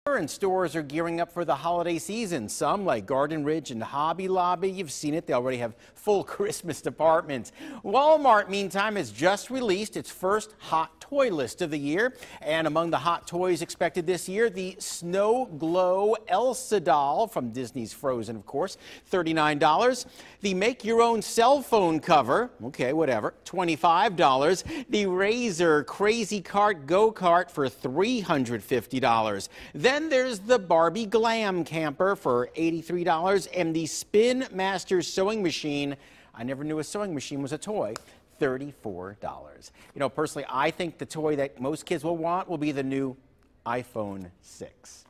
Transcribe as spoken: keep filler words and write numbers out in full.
And stores are gearing up for the holiday season. Some, like Garden Ridge and Hobby Lobby, you've seen it, they already have full Christmas departments. Walmart, meantime, has just released its first hot toy list of the year. And among the hot toys expected this year, the Snow Glow Elsa doll from Disney's Frozen, of course, thirty-nine dollars. The Make Your Own Cell Phone cover, okay, whatever, twenty-five dollars. The Razor Crazy Cart Go-Kart for three hundred fifty dollars. Then Then there's the Barbie Glam Camper for eighty-three dollars and the Spin Master Sewing Machine. I never knew a sewing machine was a toy. thirty-four dollars. You know, personally, I think the toy that most kids will want will be the new iPhone six.